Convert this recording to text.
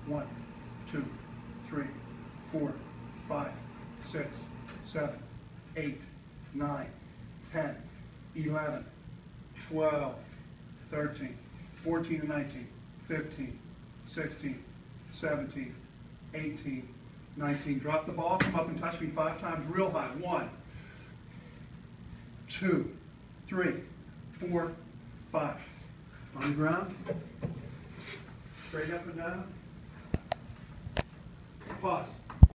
1, 2, 3, 4, 5, 6, 7, 8, 9, 10, 11, 12, 13, 14 and 19, 15, 16, 17, 18, 19. Drop the ball, come up and touch me 5 times real high. 1, 2, 3, 4, 5. On the ground. Straight up and down. Pause.